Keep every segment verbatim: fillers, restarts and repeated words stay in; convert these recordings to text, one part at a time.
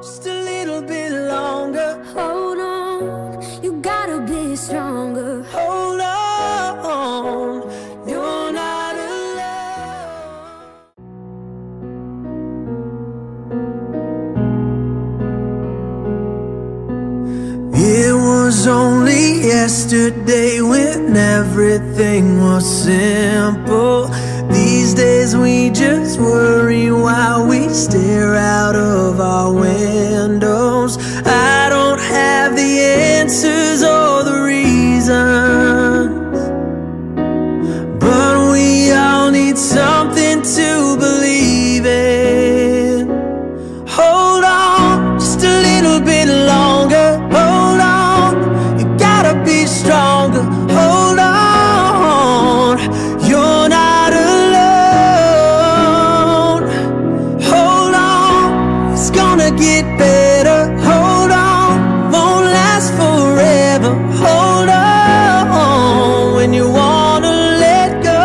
just a little bit longer. Hold on, you gotta be stronger. Hold on, you're not alone. It was only yesterday when everything was simple. These days we just worry while we stare out of our windows. I don't have the answers or the reasons, but we all need something to believe in. Hold on, just a little bit longer. Hold on, you gotta be stronger. Hold on, you're not alone. Hold on, it's gonna get better. Hold on, won't last forever. Hold on, when you wanna let go.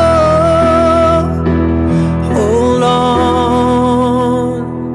Hold on.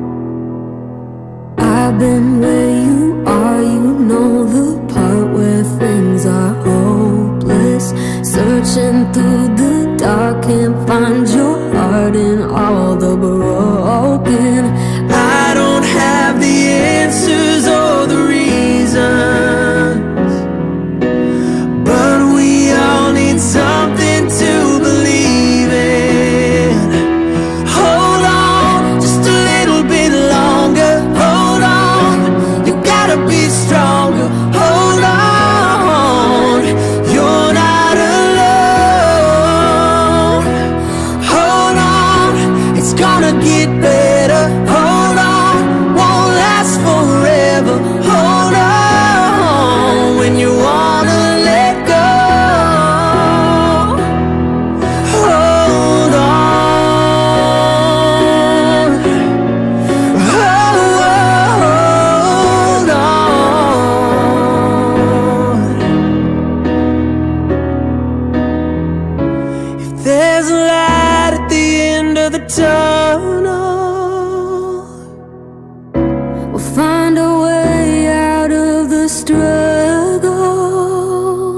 I've been where you are, you know the part where things are hopeless. Searching through the dark, can't find your heart in all the broken. I don't have the answers or the reasons, but we all need something to believe in. Hold on, just a little bit longer. Hold on, you gotta be stronger. Hold on, you're not alone. Hold on, it's gonna get better. Hold on, won't last forever. Hold on, when you wanna let go. Hold on, hold on. If there's a light at the end of the tunnel, We'll find a way out of the struggle.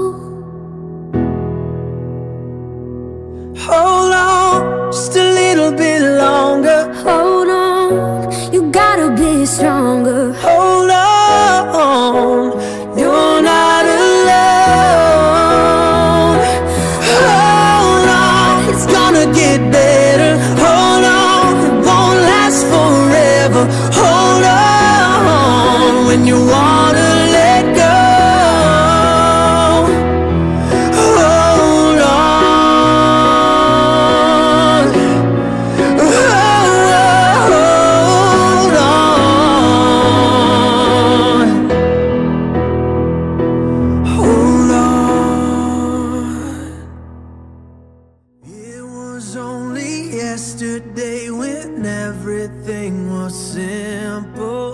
hold on, just a little bit longer. Hold on, you gotta be stronger. Hold on, you're not alone. Hold on, it's gonna get better. Hold on, it won't last forever. Hold on, when you wanna let go. Hold on, hold on, hold on. It was only yesterday when everything was simple.